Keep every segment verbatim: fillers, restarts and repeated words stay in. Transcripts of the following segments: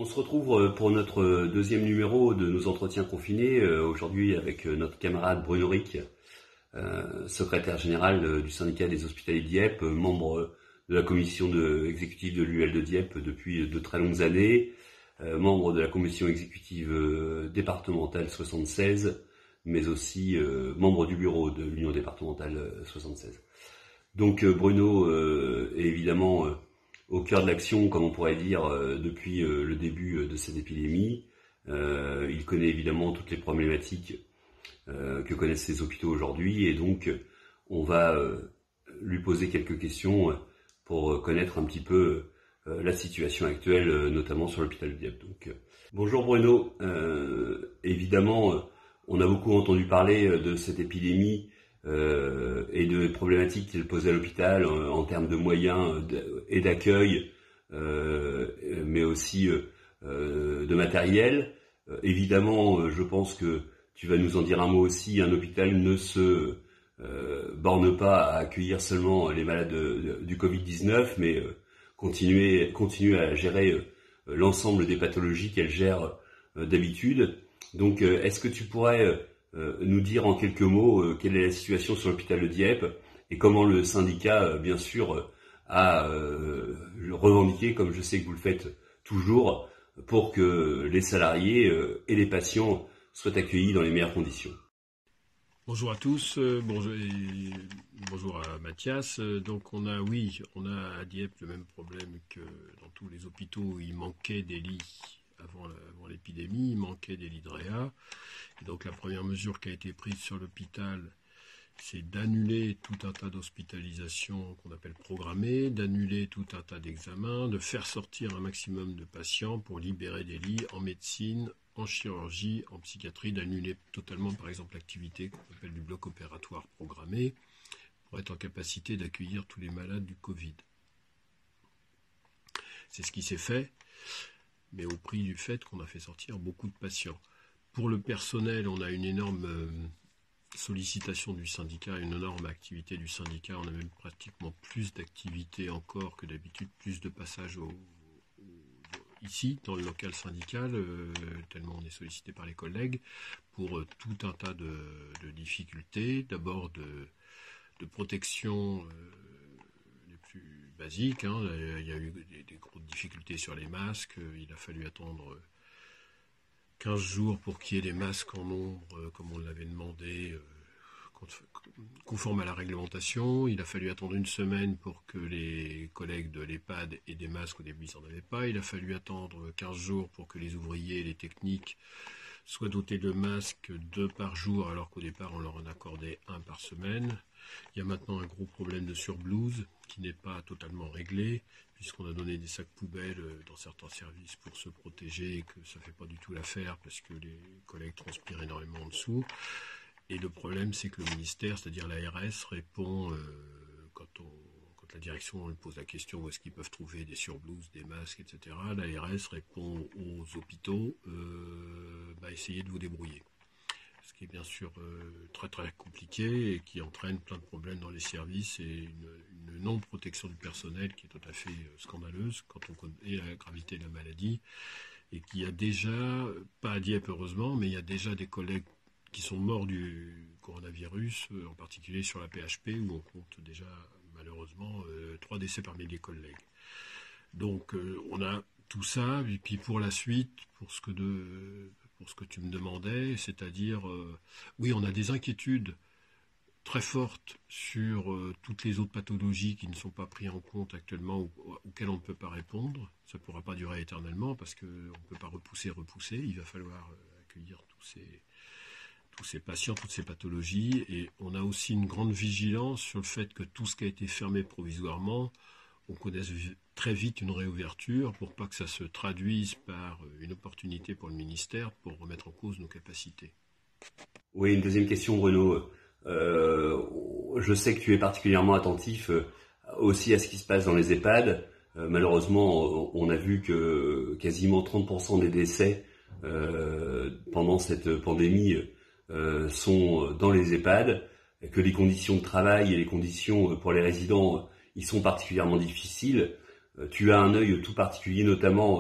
On se retrouve pour notre deuxième numéro de nos entretiens confinés, aujourd'hui avec notre camarade Bruno Ric, euh, secrétaire général du syndicat des hospitaliers de Dieppe, membre de la commission de, exécutive de l'U L de Dieppe depuis de très longues années, euh, membre de la commission exécutive départementale soixante-seize, mais aussi euh, membre du bureau de l'Union départementale soixante-seize. Donc Bruno euh, est évidemment euh, au cœur de l'action, comme on pourrait dire, euh, depuis euh, le début euh, de cette épidémie. Euh, il connaît évidemment toutes les problématiques euh, que connaissent les hôpitaux aujourd'hui, et donc on va euh, lui poser quelques questions pour connaître un petit peu euh, la situation actuelle, euh, notamment sur l'hôpital de Dieppe. Donc, euh, bonjour Bruno, euh, évidemment, euh, on a beaucoup entendu parler de cette épidémie Euh, et de problématiques qu'elle posait à l'hôpital en, en termes de moyens et d'accueil, euh, mais aussi euh, de matériel. Euh, évidemment, je pense que tu vas nous en dire un mot aussi. Un hôpital ne se euh, borne pas à accueillir seulement les malades de, de, du covid dix-neuf, mais euh, continuer, continuer à gérer euh, l'ensemble des pathologies qu'elle gère euh, d'habitude. Donc, euh, est-ce que tu pourrais euh, Euh, nous dire en quelques mots euh, quelle est la situation sur l'hôpital de Dieppe et comment le syndicat, euh, bien sûr, euh, a euh, revendiqué, comme je sais que vous le faites toujours, pour que les salariés euh, et les patients soient accueillis dans les meilleures conditions. Bonjour à tous, euh, bonjour, et bonjour à Mathias. Euh, donc on a, oui, on a à Dieppe le même problème que dans tous les hôpitaux où il manquait des lits. Avant, avant l'épidémie, il manquait des lits de réa. Et donc la première mesure qui a été prise sur l'hôpital, c'est d'annuler tout un tas d'hospitalisations qu'on appelle programmées, d'annuler tout un tas d'examens, de faire sortir un maximum de patients pour libérer des lits en médecine, en chirurgie, en psychiatrie, d'annuler totalement par exemple l'activité qu'on appelle du bloc opératoire programmé pour être en capacité d'accueillir tous les malades du Covid. C'est ce qui s'est fait, mais au prix du fait qu'on a fait sortir beaucoup de patients. Pour le personnel, on a une énorme euh, sollicitation du syndicat, une énorme activité du syndicat. On a même pratiquement plus d'activités encore que d'habitude, plus de passages au, au, ici, dans le local syndical, euh, tellement on est sollicité par les collègues, pour euh, tout un tas de, de difficultés. D'abord de, de protection euh, les plus basiques. Hein. Il y a eu des, des grosses difficultés sur les masques. Il a fallu attendre quinze jours pour qu'il y ait des masques en nombre, euh, comme on l'avait demandé, euh, conforme à la réglementation. Il a fallu attendre une semaine pour que les collègues de l'EHPAD aient des masques. Au début, ils n'en avaient pas. Il a fallu attendre quinze jours pour que les ouvriers et les techniques soient dotés de masques, deux par jour, alors qu'au départ, on leur en accordait un par semaine. Il y a maintenant un gros problème de surblouse qui n'est pas totalement réglé, puisqu'on a donné des sacs poubelles dans certains services pour se protéger et que ça ne fait pas du tout l'affaire parce que les collègues transpirent énormément en dessous. Et le problème, c'est que le ministère, c'est-à-dire l'A R S, répond, euh, quand, on, quand la direction on lui pose la question où est-ce qu'ils peuvent trouver des surblouses, des masques, et cetera, l'A R S répond aux hôpitaux, euh, bah, essayez de vous débrouiller. Ce qui est bien sûr euh, très très compliqué et qui entraîne plein de problèmes dans les services et une, une non-protection du personnel qui est tout à fait euh, scandaleuse quand on connaît la gravité de la maladie et qui a déjà, pas à Dieppe heureusement, mais il y a déjà des collègues qui sont morts du coronavirus, euh, en particulier sur la P H P où on compte déjà malheureusement euh, trois décès parmi les collègues. Donc euh, on a tout ça et puis pour la suite, pour ce que de... pour ce que tu me demandais, c'est-à-dire, euh, oui, on a des inquiétudes très fortes sur euh, toutes les autres pathologies qui ne sont pas prises en compte actuellement ou auxquelles on ne peut pas répondre. Ça ne pourra pas durer éternellement parce qu'on ne peut pas repousser, repousser. Il va falloir euh, accueillir tous ces, tous ces patients, toutes ces pathologies. Et on a aussi une grande vigilance sur le fait que tout ce qui a été fermé provisoirement, on connaisse très vite une réouverture pour pas que ça se traduise par une opportunité pour le ministère pour remettre en cause nos capacités. Oui, une deuxième question, Bruno. Euh, je sais que tu es particulièrement attentif euh, aussi à ce qui se passe dans les EHPAD. Euh, malheureusement, on a vu que quasiment trente pour cent des décès euh, pendant cette pandémie euh, sont dans les EHPAD, que les conditions de travail et les conditions pour les résidents ils sont particulièrement difficiles. Tu as un œil tout particulier, notamment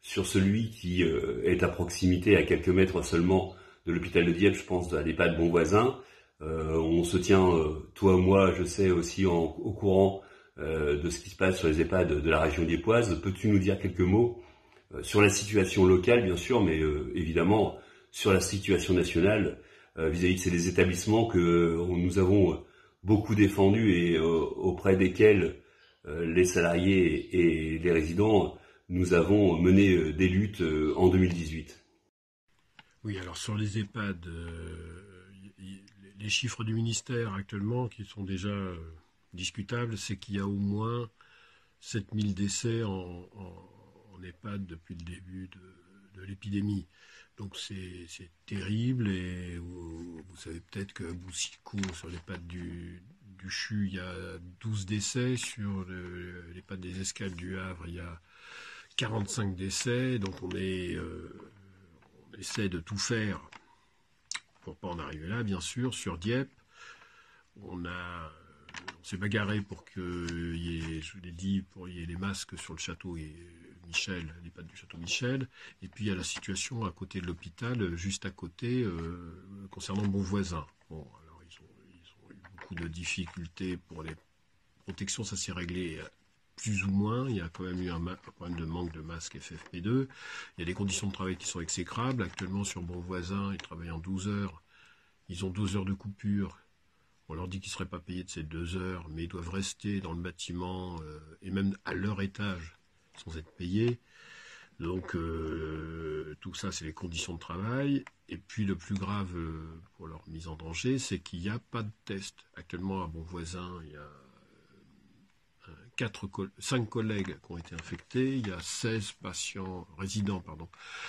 sur celui qui euh, est à proximité, à quelques mètres seulement de l'hôpital de Dieppe, je pense à l'EHPAD Bonvoisin. Euh, on se tient, euh, toi, moi, je sais aussi en, au courant euh, de ce qui se passe sur les EHPAD de la région diepoise. Peux-tu nous dire quelques mots euh, sur la situation locale, bien sûr, mais euh, évidemment sur la situation nationale euh, vis-à-vis de ces établissements que euh, nous avons beaucoup défendus et euh, auprès desquels euh, les salariés et les résidents, nous avons mené des luttes euh, en deux mille dix-huit. Oui, alors sur les EHPAD, euh, les chiffres du ministère actuellement qui sont déjà euh, discutables, c'est qu'il y a au moins sept mille décès en, en, en EHPAD depuis le début de, de l'épidémie. Donc c'est, c'est terrible et vous, vous savez peut-être qu'à Boussicot, sur l'EHPAD du, du C H U, il y a douze décès, sur le, l'EHPAD des Escales du Havre, il y a quarante-cinq décès, donc on est... Euh, on essaie de tout faire pour pas en arriver là, bien sûr. Sur Dieppe, on a, on s'est bagarré pour qu'il y ait, je l'ai dit, pour qu'il y ait les masques sur le château et Michel, les pattes du château Michel. Et puis il y a la situation à côté de l'hôpital, juste à côté, euh, concernant Bonvoisin. Bon, alors ils ont, ils ont eu beaucoup de difficultés pour les protections, ça s'est réglé plus ou moins. Il y a quand même eu un, un problème de manque de masques F F P deux. Il y a des conditions de travail qui sont exécrables. Actuellement, sur Bonvoisin, ils travaillent en douze heures. Ils ont douze heures de coupure. On leur dit qu'ils ne seraient pas payés de ces deux heures, mais ils doivent rester dans le bâtiment euh, et même à leur étage sans être payés. Donc, euh, tout ça, c'est les conditions de travail. Et puis, le plus grave euh, pour leur mise en danger, c'est qu'il n'y a pas de test. Actuellement, à Bonvoisin, il y a Quatre, cinq collègues qui ont été infectés, il y a seize patients, résidents, pardon,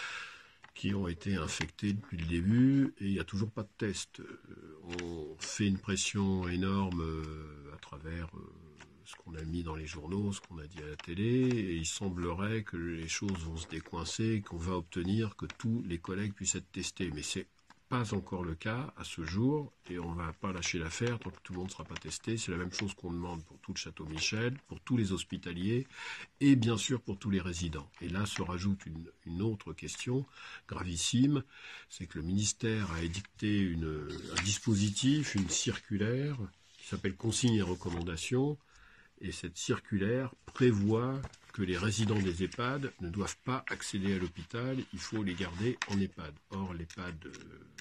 qui ont été infectés depuis le début, et il n'y a toujours pas de test. On fait une pression énorme à travers ce qu'on a mis dans les journaux, ce qu'on a dit à la télé, et il semblerait que les choses vont se décoincer, et qu'on va obtenir que tous les collègues puissent être testés. Mais c'est pas encore le cas à ce jour, et on ne va pas lâcher l'affaire tant que tout le monde ne sera pas testé. C'est la même chose qu'on demande pour tout le château Michel, pour tous les hospitaliers, et bien sûr pour tous les résidents. Et là se rajoute une, une autre question gravissime, c'est que le ministère a édicté une, un dispositif, une circulaire, qui s'appelle Consignes et recommandations, et cette circulaire prévoit que les résidents des EHPAD ne doivent pas accéder à l'hôpital, il faut les garder en EHPAD. Or, l'EHPAD euh,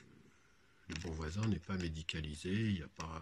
de Bonvoisin n'est pas médicalisé, il n'y a pas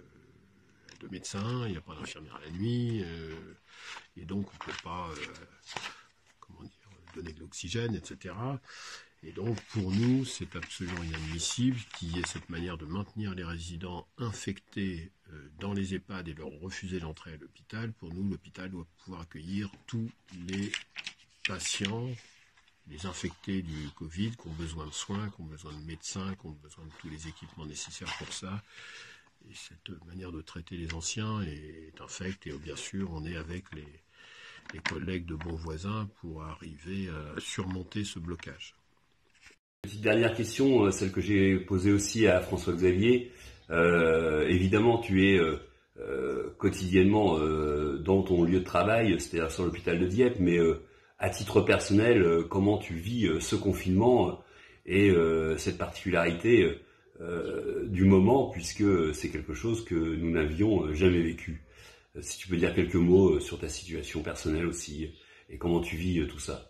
euh, de médecin, il n'y a pas d'infirmière la nuit, euh, et donc on ne peut pas euh, comment dire, donner de l'oxygène, et cetera. Et donc, pour nous, c'est absolument inadmissible qu'il y ait cette manière de maintenir les résidents infectés dans les EHPAD et leur refuser l'entrée à l'hôpital. Pour nous, l'hôpital doit pouvoir accueillir tous les patients, les infectés du Covid, qui ont besoin de soins, qui ont besoin de médecins, qui ont besoin de tous les équipements nécessaires pour ça. Et cette manière de traiter les anciens est infecte. Et bien sûr, on est avec les, les collègues de Bonvoisin pour arriver à surmonter ce blocage. Petite dernière question, celle que j'ai posée aussi à François-Xavier. Euh, évidemment, tu es euh, euh, quotidiennement euh, dans ton lieu de travail, c'est-à-dire sur l'hôpital de Dieppe, mais euh, à titre personnel, euh, comment tu vis euh, ce confinement et euh, cette particularité euh, du moment, puisque c'est quelque chose que nous n'avions jamais vécu. Si tu peux dire quelques mots sur ta situation personnelle aussi, et comment tu vis tout ça.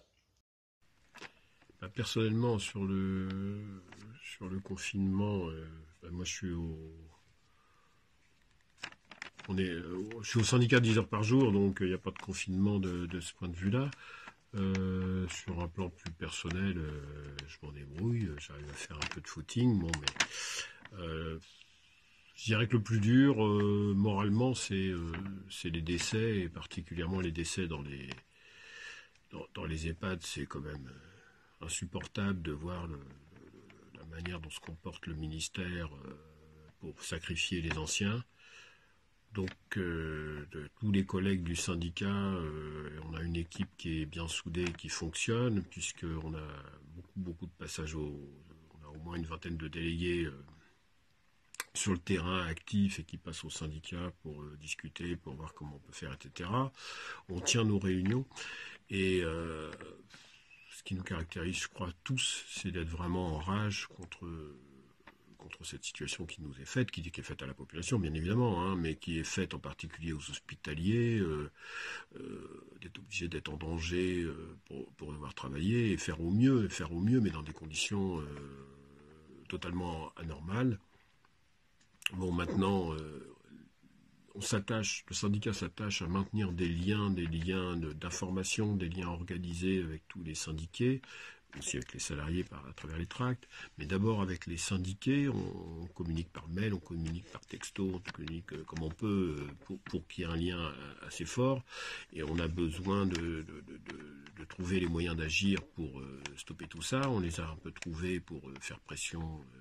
Personnellement, sur le, sur le confinement, euh, ben moi je suis au, on est, je suis au syndicat dix heures par jour, donc il n'y a pas de confinement de, de ce point de vue-là. Euh, sur un plan plus personnel, euh, je m'en débrouille, j'arrive à faire un peu de footing, bon, mais euh, je dirais que le plus dur, euh, moralement, c'est euh, c'est les décès, et particulièrement les décès dans les, dans, dans les EHPAD, c'est quand même insupportable de voir le, le, la manière dont se comporte le ministère euh, pour sacrifier les anciens. Donc, euh, de tous les collègues du syndicat, euh, on a une équipe qui est bien soudée, qui fonctionne, puisqu'on a beaucoup, beaucoup de passages, au, on a au moins une vingtaine de délégués euh, sur le terrain actifs et qui passent au syndicat pour euh, discuter, pour voir comment on peut faire, et cetera. On tient nos réunions et euh, ce qui nous caractérise, je crois, tous, c'est d'être vraiment en rage contre, contre cette situation qui nous est faite, qui, qui est faite à la population, bien évidemment, hein, mais qui est faite en particulier aux hospitaliers, euh, euh, d'être obligé d'être en danger euh, pour, pour devoir travailler et faire au mieux, faire au mieux, mais dans des conditions euh, totalement anormales. Bon, maintenant, euh, on s'attache, le syndicat s'attache à maintenir des liens, des liens de, d'information, des liens organisés avec tous les syndiqués, aussi avec les salariés par, à travers les tracts, mais d'abord avec les syndiqués, on, on communique par mail, on communique par texto, on communique euh, comme on peut euh, pour, pour qu'il y ait un lien assez fort, et on a besoin de, de, de, de, de trouver les moyens d'agir pour euh, stopper tout ça. On les a un peu trouvés pour euh, faire pression euh,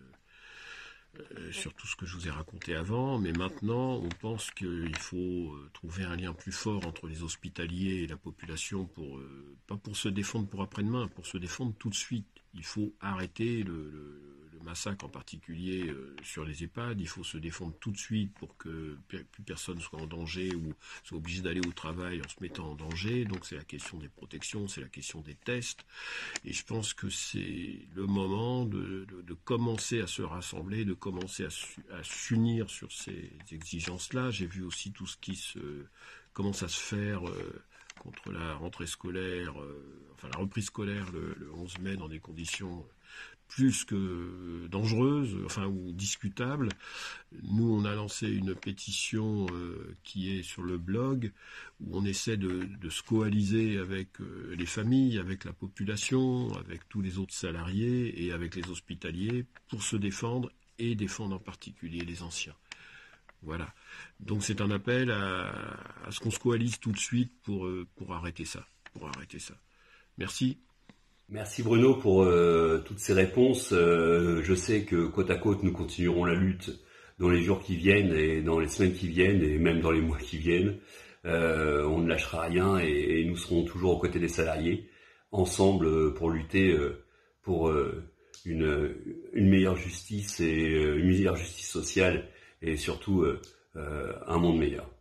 Euh, sur tout ce que je vous ai raconté avant, mais maintenant on pense qu'il faut euh, trouver un lien plus fort entre les hospitaliers et la population, pour euh, pas pour se défendre pour après-demain, pour se défendre tout de suite. Il faut arrêter le, le, le massacre en particulier euh, sur les EHPAD, il faut se défendre tout de suite pour que plus personne soit en danger ou soit obligé d'aller au travail en se mettant en danger. Donc c'est la question des protections, c'est la question des tests, et je pense que c'est le moment de, de, de commencer à se rassembler, de commencer à, su, à s'unir sur ces exigences-là. J'ai vu aussi tout ce qui se commence à se faire euh, contre la rentrée scolaire, euh, enfin la reprise scolaire le, le onze mai dans des conditions plus que dangereuses, enfin ou discutables. Nous, on a lancé une pétition euh, qui est sur le blog, où on essaie de, de se coaliser avec euh, les familles, avec la population, avec tous les autres salariés et avec les hospitaliers pour se défendre et défendre en particulier les anciens. Voilà. Donc c'est un appel à, à ce qu'on se coalise tout de suite pour, euh, pour arrêter ça. Pour arrêter ça. Merci. Merci Bruno pour euh, toutes ces réponses. Euh, je sais que côte à côte, nous continuerons la lutte dans les jours qui viennent et dans les semaines qui viennent et même dans les mois qui viennent. Euh, on ne lâchera rien et, et nous serons toujours aux côtés des salariés, ensemble pour lutter pour une, une meilleure justice et une meilleure justice sociale et surtout un monde meilleur.